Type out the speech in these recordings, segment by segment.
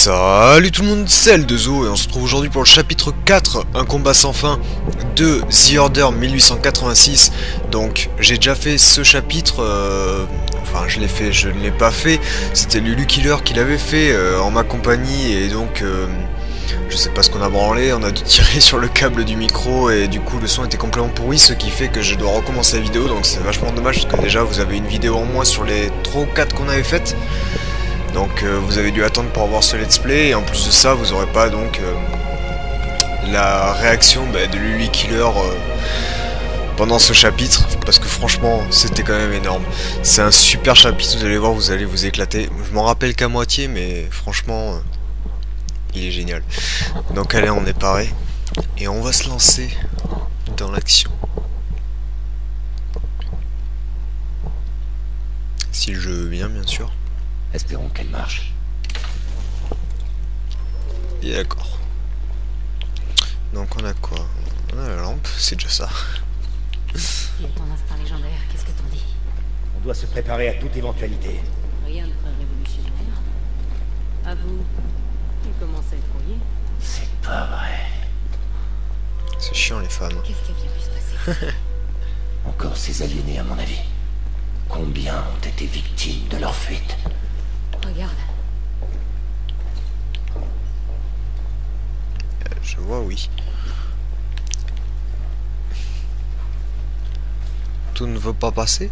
Salut tout le monde, c'est Eldezo et on se retrouve aujourd'hui pour le chapitre 4, un combat sans fin de The Order 1886. Donc j'ai déjà fait ce chapitre, enfin je l'ai fait, je ne l'ai pas fait, c'était Lulu Killer qui l'avait fait en ma compagnie et donc je sais pas ce qu'on a branlé, on a dû tirer sur le câble du micro et du coup le son était complètement pourri, ce qui fait que je dois recommencer la vidéo, donc c'est vachement dommage parce que déjà vous avez une vidéo en moins sur les 3 ou 4 qu'on avait faites. Donc vous avez dû attendre pour avoir ce let's play et en plus de ça vous aurez pas donc la réaction de Lulu Killer pendant ce chapitre, parce que franchement c'était quand même énorme. C'est un super chapitre, vous allez voir, vous allez vous éclater. Je m'en rappelle qu'à moitié mais franchement il est génial. Donc allez, on est paré et on va se lancer dans l'action. Si le jeu veut bien sûr. Espérons qu'elle marche. Et d'accord. Donc on a quoi? On a la lampe, c'est déjà ça. Si à ton instinct légendaire, qu'est-ce que t'en dis? On doit se préparer à toute éventualité. Rien de très révolutionnaire. Avoue, il commence à être rouillé. C'est pas vrai. C'est chiant les femmes. Qu'est-ce qui a bien pu se passer? Encore ces aliénés à mon avis. Combien ont été victimes de leur fuite? Regarde. Je vois, oui. Tout ne veut pas passer?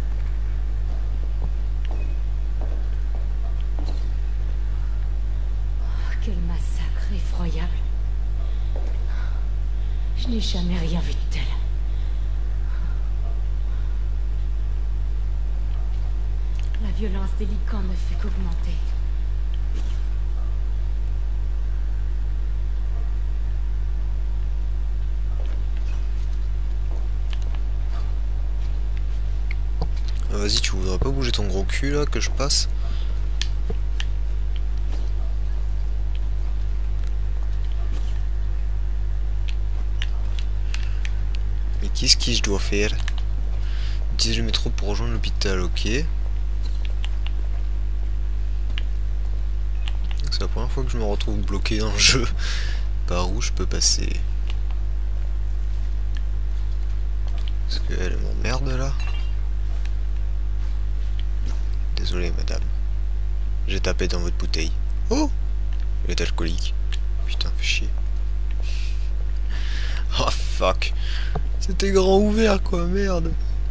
Oh, quel massacre effroyable. Je n'ai jamais rien vu de tel. La violence des licans ne fait qu'augmenter. Vas-y, tu voudrais pas bouger ton gros cul là que je passe? Mais qu'est-ce que je dois faire? Utiliser le métro pour rejoindre l'hôpital, ok. C'est la première fois que je me retrouve bloqué dans le jeu. Par où je peux passer? Est-ce qu'elle m'emmerde là? Désolé madame. J'ai tapé dans votre bouteille. Oh! Elle est alcoolique. Putain, fais chier. Oh fuck. C'était grand ouvert quoi, merde.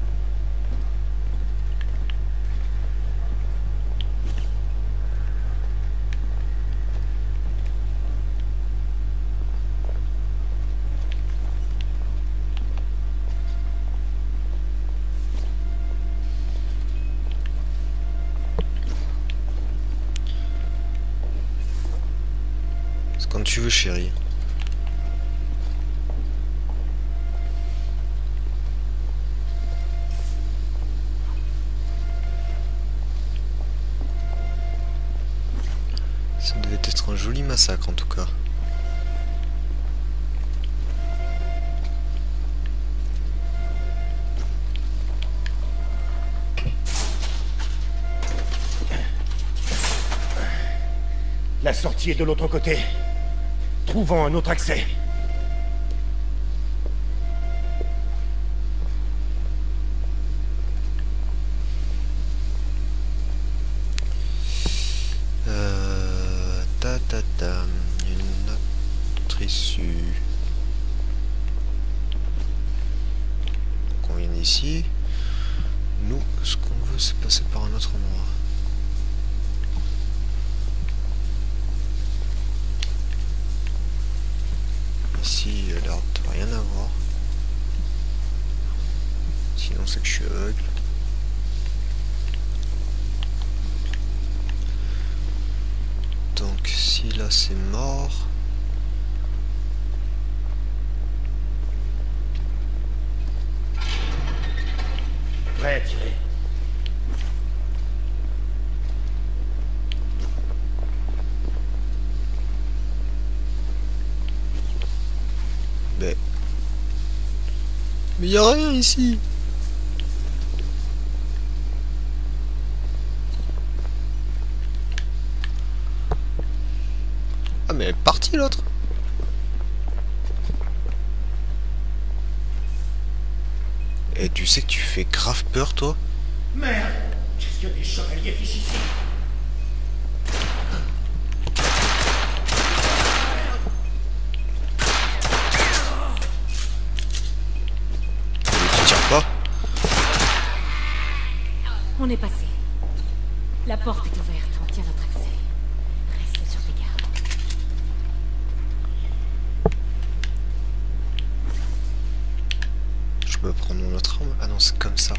Quand tu veux, chérie. Ça devait être un joli massacre en tout cas. La sortie est de l'autre côté. Trouvons un autre accès. Une autre issue. Donc on vient d'ici. Nous, ce qu'on veut, c'est passer par un autre endroit. Ici, il a l'air de rien avoir. Sinon, c'est que je suis aveugle. Donc, si là c'est mort. Prêt à tirer. Mais y a rien ici. Ah mais elle est partie l'autre. Et tu sais que tu fais grave peur toi. Merde! Qu'est-ce que des chevaliers fichent ici? Tu tires pas. On est passé. La porte est ouverte, on tient notre accès. Reste sur tes gardes. Je peux prendre mon autre arme. Ah non, c'est comme ça.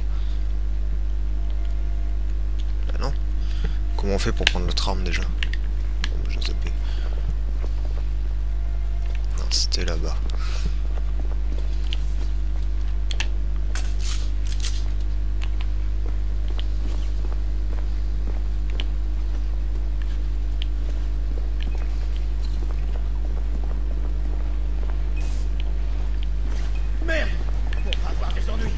Ah non. Comment on fait pour prendre l'autre arme déjà? Bon, j'ai zappé. Non, c'était là-bas. Merde! On va avoir des ennuis!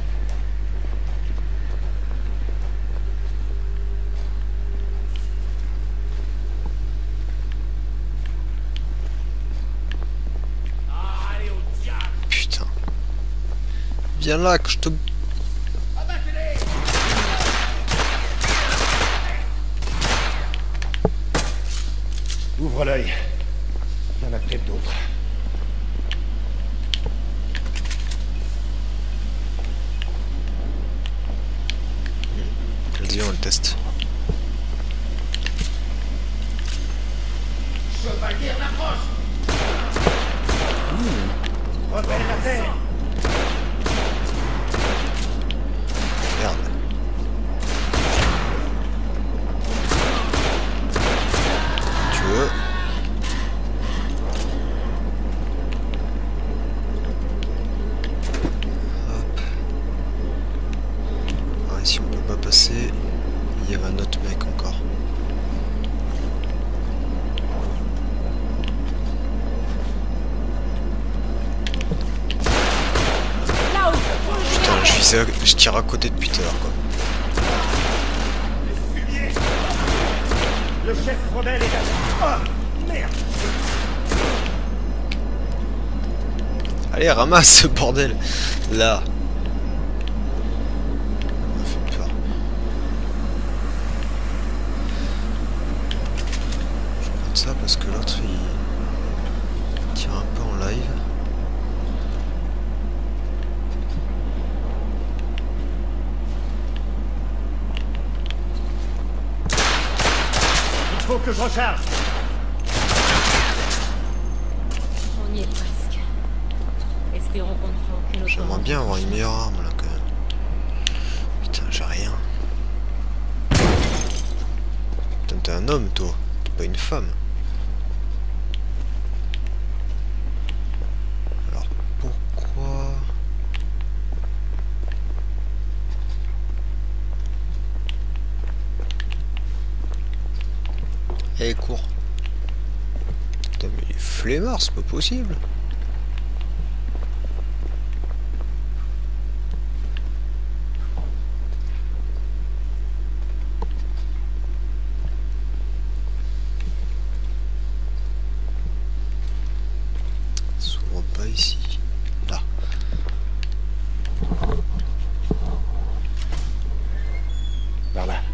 Allez au diable! Putain. Viens là que je te... Abattez-les! Ouvre l'œil. Il y en a peut-être d'autres. Vas-y, on le teste. Chevalier en approche! Rebelle la terre! Merde. Tu veux? Hop. Ah, ici on peut pas passer. Il y avait un autre mec encore. Putain, je tire à côté depuis tout à l'heure quoi. Fumier! Le chef rebelle est à... Ah! Merde! Allez, ramasse ce bordel. Là. Ça m'a fait peur. Je regarde ça parce que l'autre il tire un peu en live. Il faut que je recharge! On y est presque. Espérons qu'on ne fera aucune autre. J'aimerais bien avoir une meilleure arme là quand même. Putain, j'ai rien. Putain, t'es un homme toi, t'es pas une femme. Alors pourquoi... Eh, cours. Putain, mais il est flemmard, c'est pas possible. S'ouvre pas ici. Là. Par là.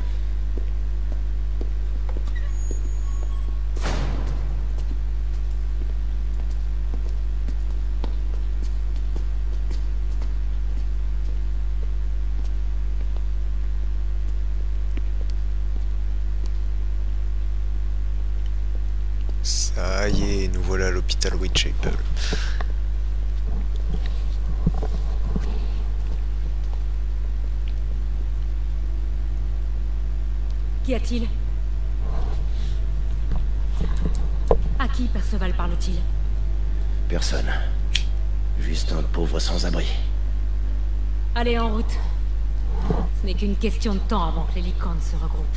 Ça y est, nous voilà à l'hôpital Whitechapel. Qu'y a-t-il? À qui Perceval parle-t-il? Personne. Juste un pauvre sans-abri. Allez, en route. Ce n'est qu'une question de temps avant que les licornes se regroupent.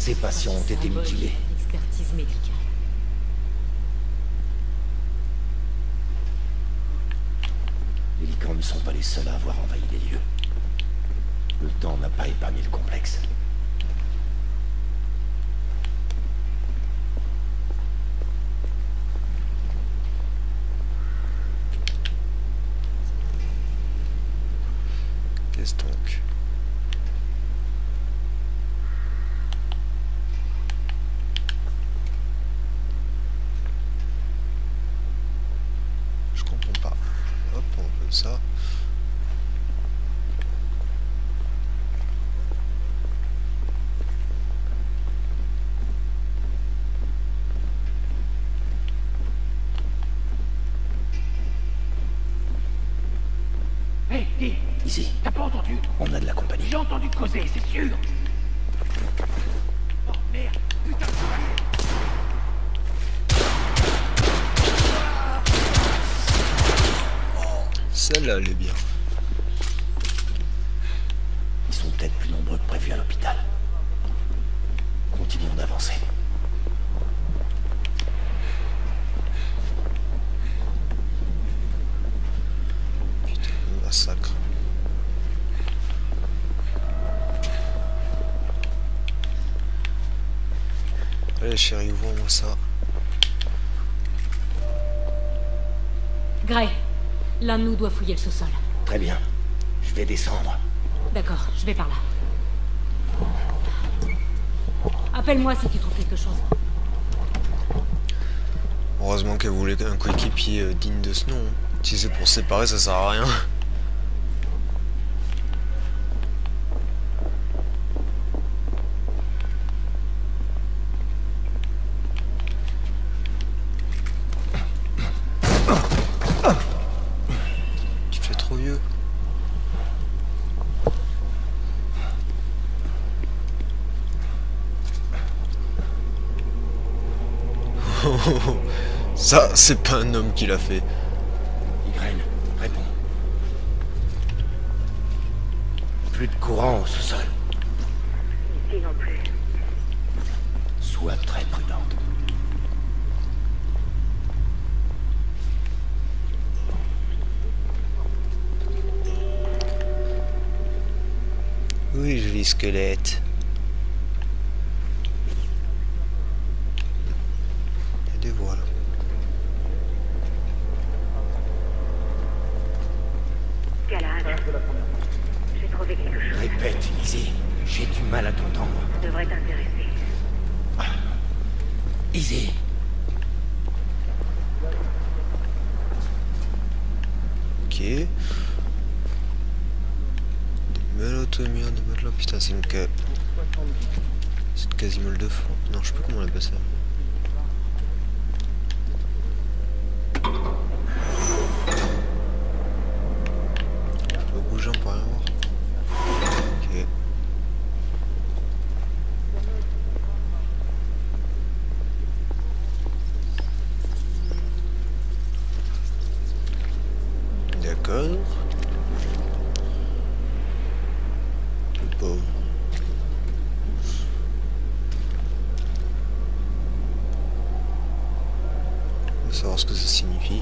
Ces patients ont été mutilés. Expertise médicale. Les Lycans ne sont pas les seuls à avoir envahi les lieux. Le temps n'a pas épargné le complexe. Qu'est-ce donc? Je comprends pas. Hop, on veut ça. Hé, dis, Ici, t'as pas entendu? on a de la compagnie. J'ai entendu causer, c'est sûr. Oh merde, putain de Celle-là, elle est bien. Ils sont peut-être plus nombreux que prévu à l'hôpital. Continuons d'avancer. Putain, le massacre. Allez chérie, ouvre-moi ça. Gray, l'un de nous doit fouiller le sous-sol. Très bien. Je vais descendre. D'accord, je vais par là. Appelle-moi si tu trouves quelque chose. Heureusement qu'elle voulait un coéquipier digne de ce nom. Si c'est pour se séparer, ça sert à rien. Tu te fais trop vieux. Ça, c'est pas un homme qui l'a fait. Migraine, réponds. Plus de courant au sous-sol. Ici non plus. Sois très prudente. Oui, joli squelette. Et des voiles. Galahad, j'ai trouvé quelque chose Répète, Izzy. J'ai du mal à t'entendre. qui devrait t'intéresser. Izzy. Ok. Des mélotomures, des matelas. Putain, c'est une c'est une quasimolle de fond. Non, je sais pas comment on appelle ça. Je peux bouger, on peut rien voir. Ok. D'accord. Le pauvre. On va savoir ce que ça signifie.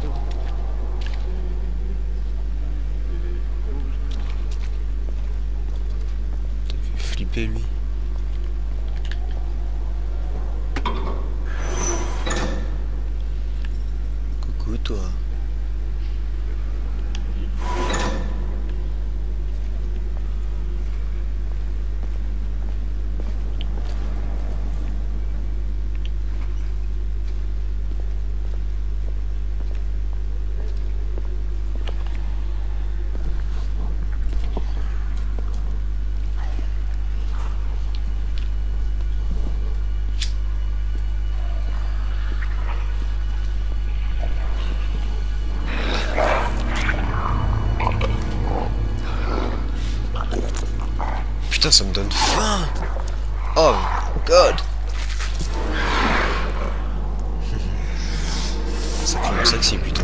T'as vu flipper lui. Coucou toi. Putain, ça me donne faim. Oh god. Sacrément sexy, putain.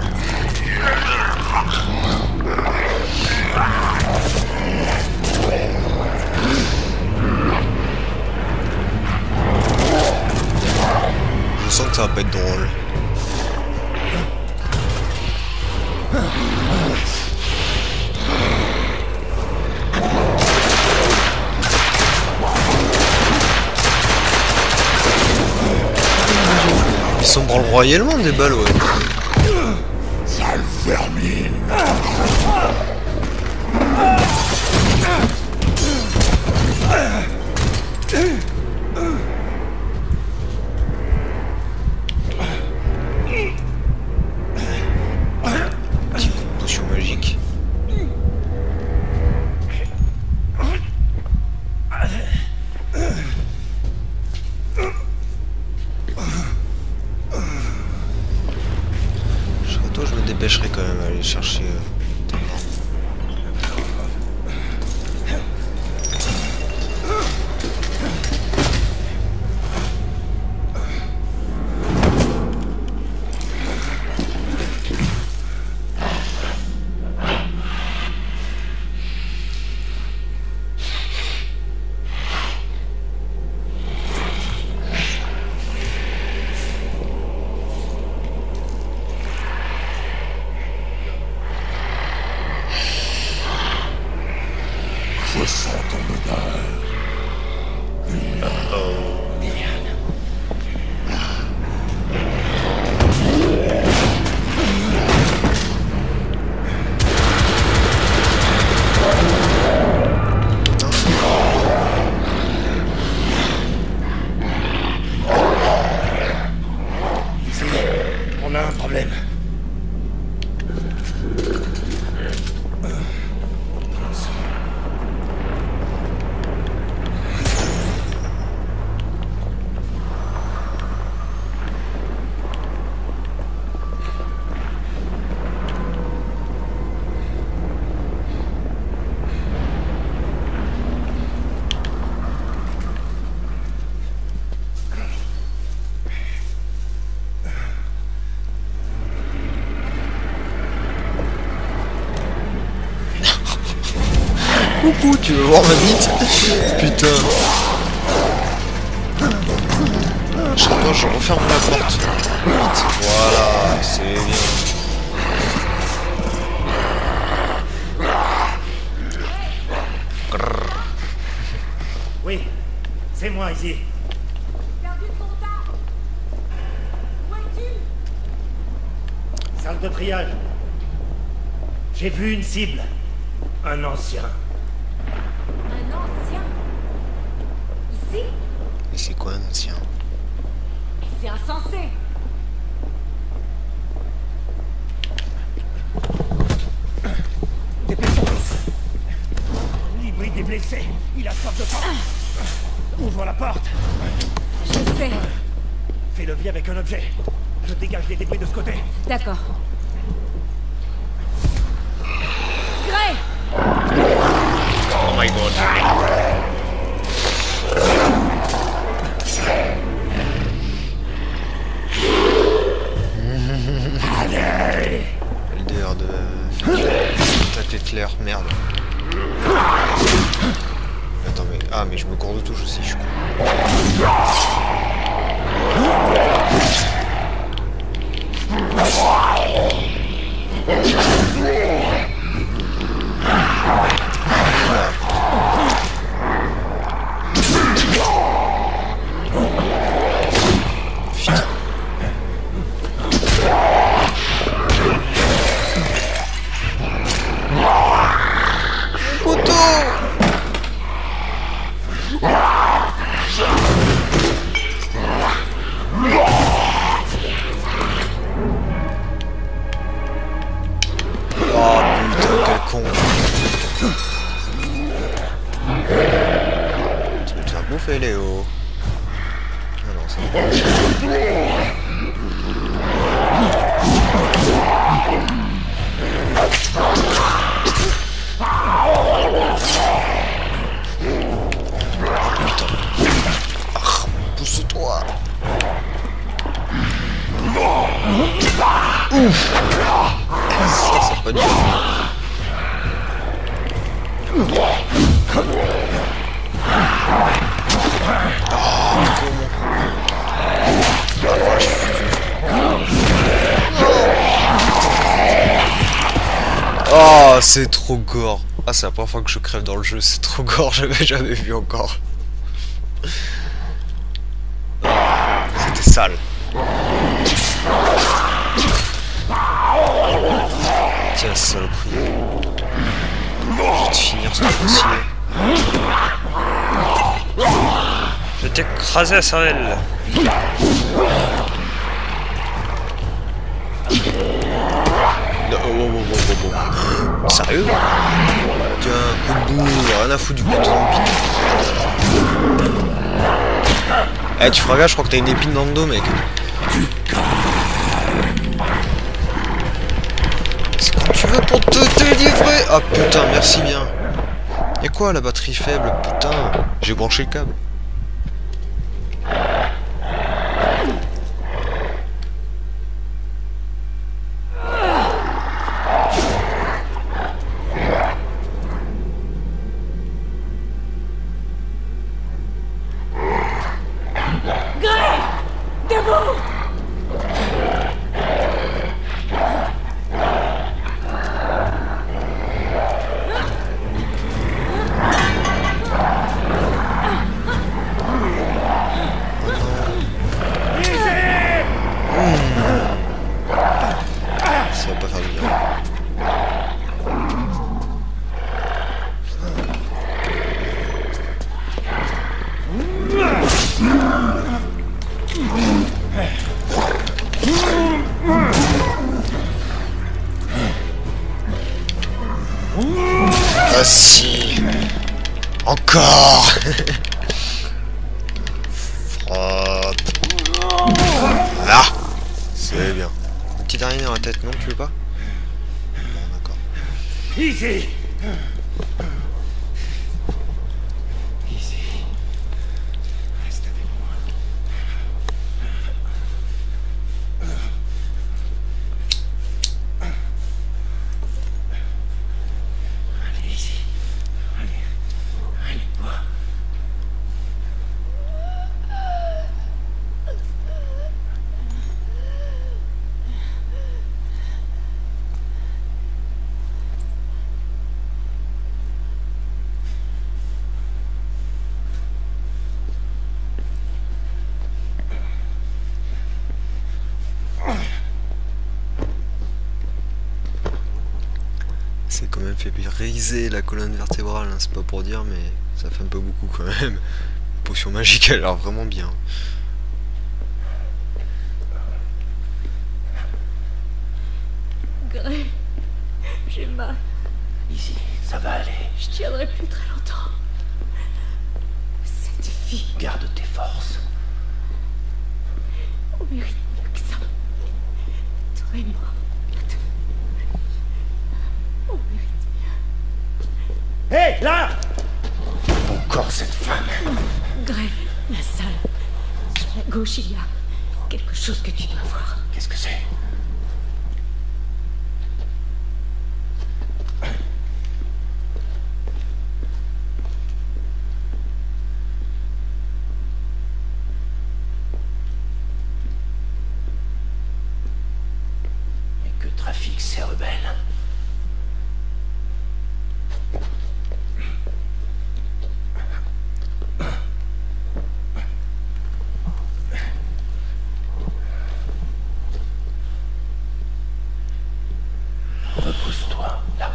pas être drôle. Ils sont branle royalement des balles, ouais. Sale vermine. Petit coup de potion magique. Je me dépêcherai quand même à aller chercher Je sens ton odeur. On a un problème. Coucou, tu veux voir ma bite? Putain. Attends, je referme la porte. Vite. Voilà, c'est bien. Oui, c'est moi, Izzy. Perdu de contact. Où es-tu? Salle de triage. J'ai vu une cible. Un ancien. Un ancien. Ici? Mais c'est quoi un ancien? Mais c'est insensé. Dépêchons-nous. L'hybride est blessé. Il a soif de sang. Ouvre la porte. Je sais. Fais levier avec un objet. Je dégage les débris de ce côté. D'accord. Gray! Oh my god. LDR de... Attaque éclair, merde. Attends mais... Ah mais je me cours de touche aussi, je crois. Con. Tu veux te faire bouffer Léo? Ah non, c'est pas pousse-toi. Ouf. Ça c'est pas du tout. Oh, Oh, c'est trop gore. Ah, c'est la première fois que je crève dans le jeu, c'est trop gore, j'avais jamais vu encore. C'était sale. Tiens, saloperie. Je vais te finir ce truc-ci. Je vais t'écraser la cervelle. Non, oh. Sérieux? Tiens, coup de boue, rien à foutre du coup de zombie. Eh, tu feras gaffe, je crois que t'as une épine dans le dos, mec. C'est quand tu veux pour te délivrer. Ah putain, merci bien. Y'a quoi, la batterie faible? Putain, j'ai branché le câble. Ça va pas faire du bien. Ah si. Encore. Frappe. Voilà. C'est bien. Une petite araignée dans la tête, non? Tu veux pas? Bon, d'accord. Easy. Easy. Reste avec moi. Allez, easy. Allez, bois. C'est quand même fait briser la colonne vertébrale, hein. C'est pas pour dire, mais ça fait un peu beaucoup quand même. La potion magique, elle a l'air vraiment bien. Gray, j'ai mal. Ici, ça va aller. Je tiendrai plus très longtemps. Cette fille, Garde tes forces. on mérite mieux que ça. Toi et moi, bientôt. On mérite mieux. Hé, là! Encore cette femme. Gray, la salle. Sur la gauche, il y a quelque chose que tu dois voir. Qu'est-ce que c'est? Mais que trafiquent ces rebelles? Repose-toi, là.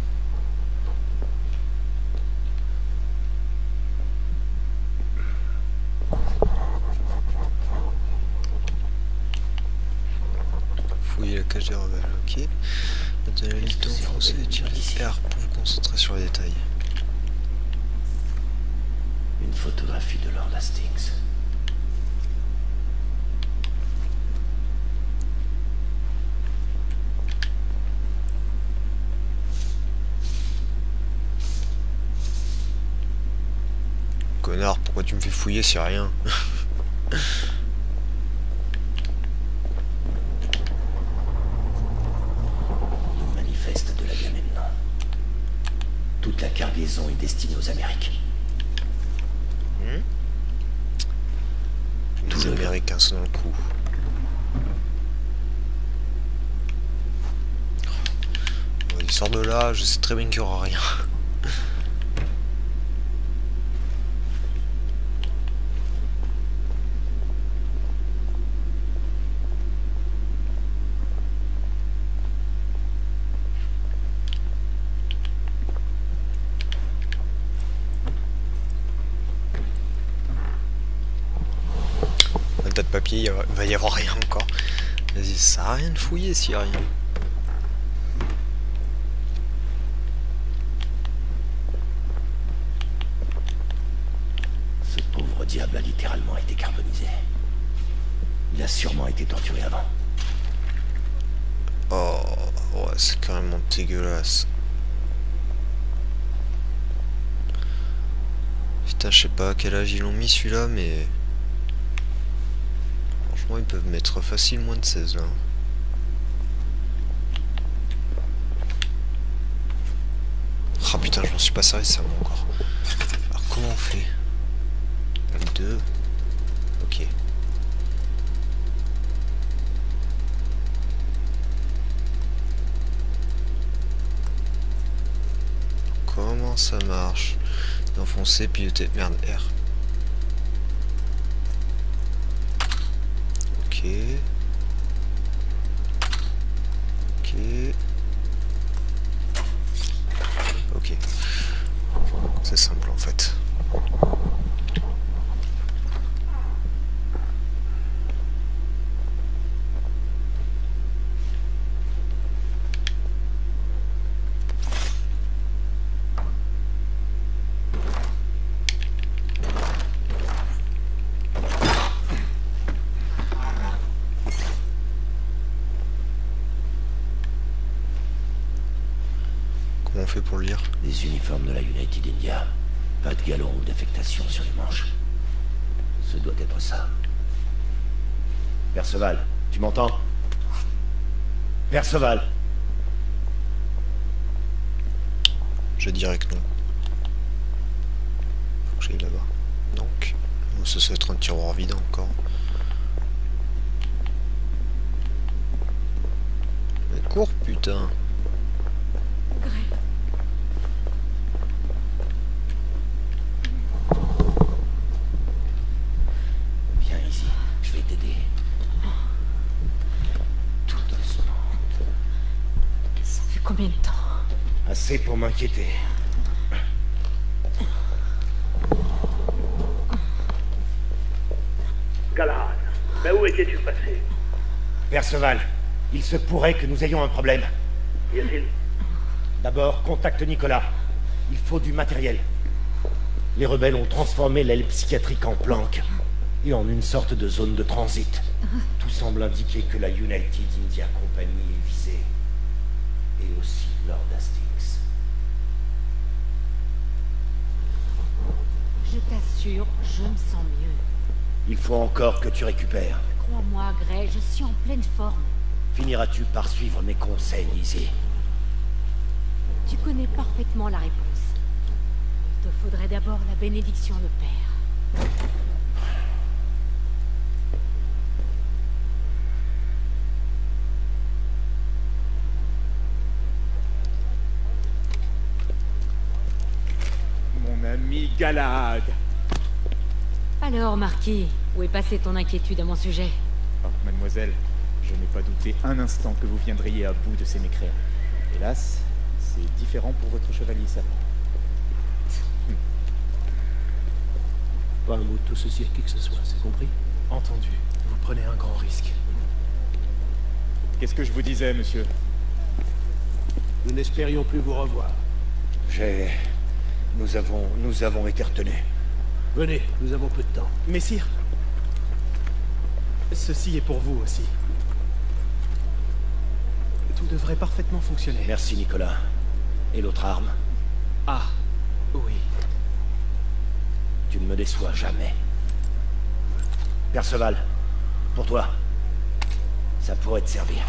Fouiller la cage des rebelles, ok. Maintenez la liste en français et utilisez R pour vous concentrer sur les détails. Une photographie de Lord Hastings. Connard, pourquoi tu me fais fouiller s'il y a rien? Manifeste de l'Agamemnon. Toute la cargaison est destinée aux Amériques. Tous les Américains sont dans le coup. il sort de là, je sais très bien qu'il n'y aura rien. Un tas de papier, il va y avoir rien encore. Vas-y, ça sert à rien de fouiller s'il y a rien. Ce pauvre diable a littéralement été carbonisé. Il a sûrement été torturé avant. Oh, ouais, c'est carrément dégueulasse. Putain, je sais pas à quel âge ils l'ont mis celui-là, mais... Franchement, ils peuvent mettre facile moins de 16 là. Ah putain, je m'en suis pas servi ça encore. Alors comment on fait? 2. Ok. Comment ça marche? D'enfoncer, piloter. Merde, R. Ok. Ok. Ok. C'est simple en fait. Comment on fait pour le lire? Des uniformes de la United India. Pas de galon ou d'affectation sur les manches. Ce doit être ça. Perceval, tu m'entends? Perceval! Je dirais que non. Faut que j'aille là-bas. Donc, ça doit être un tiroir vide encore. Mais cours, putain. Viens ici, je vais t'aider. Tout doucement. Ça fait combien de temps? Assez pour m'inquiéter. Galahad, mais où étais-tu passé? Perceval, il se pourrait que nous ayons un problème. Y a-t-il? D'abord, contacte Nicolas. Il faut du matériel. Les rebelles ont transformé l'aile psychiatrique en planque et en une sorte de zone de transit. Tout semble indiquer que la United India Company est visée. Et aussi Lord Hastings. Je t'assure, je me sens mieux. Il faut encore que tu récupères. Crois-moi, Gray, je suis en pleine forme. Finiras-tu par suivre mes conseils, Izzy? Tu connais parfaitement la réponse. Il te faudrait d'abord la bénédiction de Père. Mon ami Galahad. Alors, Marquis, où est passée ton inquiétude à mon sujet? Oh, mademoiselle, je n'ai pas douté un instant que vous viendriez à bout de ces mécréants. Hélas, c'est différent pour votre chevalier savant. Pas un mot de tout ceci à qui que ce soit, c'est compris? Entendu. Vous prenez un grand risque. Qu'est-ce que je vous disais, monsieur? Nous n'espérions plus vous revoir. Nous avons été retenus. Venez, nous avons peu de temps. Messire, ceci est pour vous aussi. Tout devrait parfaitement fonctionner. Merci, Nicolas. Et l'autre arme? Ah, oui. Tu ne me déçois jamais. Perceval, pour toi, ça pourrait te servir.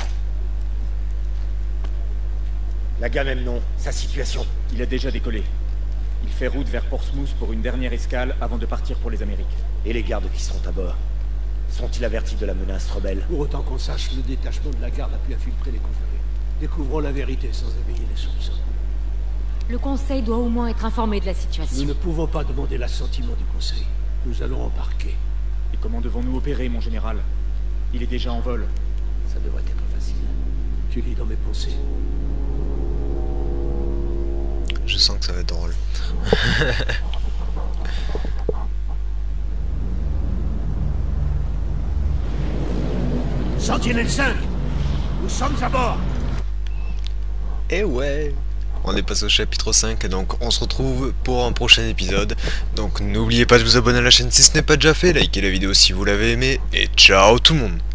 L'Agamemnon, sa situation. Il a déjà décollé. Il fait route vers Portsmouth pour une dernière escale avant de partir pour les Amériques. Et les gardes qui sont à bord? Sont-ils avertis de la menace rebelle? Pour autant qu'on sache, le détachement de la garde a pu infiltrer les conjurés. Découvrons la vérité sans éveiller les soupçons. Le Conseil doit au moins être informé de la Nous situation. ne pouvons pas demander l'assentiment du Conseil. Nous allons embarquer. Et comment devons-nous opérer, mon général? Il est déjà en vol. Ça devrait être facile. Tu lis dans mes pensées. Je sens que ça va être drôle. Sentinelle 5, nous sommes à bord. Et ouais, on est passé au chapitre 5, donc on se retrouve pour un prochain épisode. Donc n'oubliez pas de vous abonner à la chaîne si ce n'est pas déjà fait, likez la vidéo si vous l'avez aimé, et ciao tout le monde.